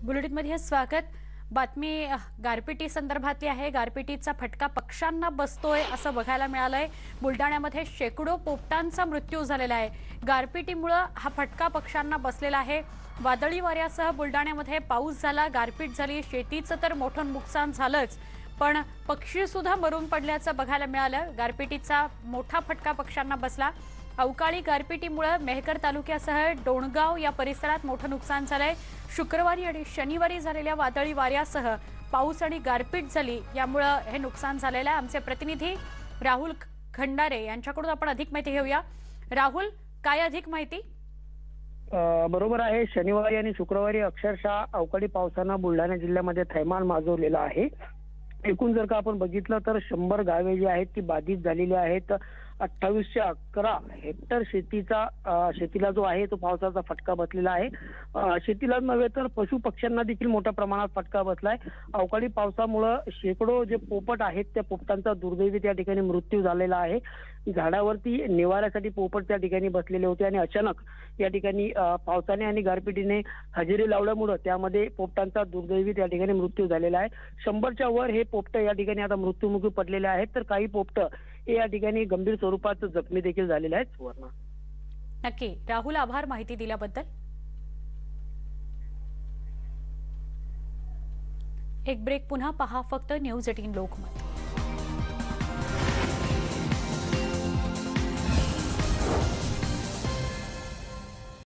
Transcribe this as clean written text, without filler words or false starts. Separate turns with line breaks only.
बुलेटिनमध्ये स्वागत। बातमी गारपिटी संदर्भातली आहे। गारपिटीचा फटका पक्ष्यांना बसतोय असं बघायला मिळालंय। बुलडाण्यामध्ये शेकडो पोपटांचा मृत्यू झालेला आहे। गारपिटीमुळे हा फटका पक्ष्यांना बसलेला आहे। वादळी वाऱ्यासह बुलडाण्यामध्ये पाऊस झाला, गारपीट झाली, शेतीचं तर मोठं नुकसान झालंच, पण पक्षी सुद्धा मरून पडल्याचं बघायला मिळालं। गारपिटीचा मोठा फटका पक्ष्यांना बसला। अवकाळी गारपिटीमुळे मेहकर तालुक्यासह डोणगाव या परिसरात मोठं नुकसान झालंय। शुक्रवारी आणि शनिवारी झालेल्या वादळी वाऱ्यासह पाऊस आणि गारपीट झाली, यामुळे हे नुकसान झालेलं आहे। आमचे प्रतिनिधी राहुल खंडारे यांच्याकडून आपण अधिक माहिती घेऊया। राहुल, काय अधिक माहिती?
बरोबर आहे। शनिवारी आणि शुक्रवारी अक्षरशः अवकाळी पावसानं बुलढाणा जिल्ह्यामध्ये थैमान माजवलेलं आहे। एकूण जर का आपण बघितलं तर 100 गावे जी आहेत ती बाधित झालेली आहेत। 2811 हेक्टर शेतीला जो आहे तो पावसाचा फटका बसलेला आहे। शेतीलाच नव्हे तर पशु पक्ष्यांना देखील मोठ्या प्रमाणात फटका बसलाय। अवकाळी पावसामुळे शेकडो जे पोपट आहेत त्या पोपटांचा दुर्दैवी त्या ठिकाणी मृत्यू झालेला आहे। झाडावरती निवाऱ्यासाठी पोपट त्या ठिकाणी बसलेले होते आणि अचानक या ठिकाणी पावसाने आणि गारपिटीने हजेरी लावल्यामुळे त्यामध्ये पोपटांचा दुर्दैवी त्या ठिकाणी मृत्यू झालेला आहे। 100च्या वर हे पोपट या ठिकाणी आता मृत्युमुखी पडलेले आहेत, तर काही पोपट हे या ठिकाणी गंभीर स्वरूपात जखमी देखील झालेले आहेत। सुवर्ण,
नक्की राहुल, आभार माहिती दिल्याबद्दल। एक ब्रेक, पुन्हा पहा फक्त न्यूज 18 लोकमत।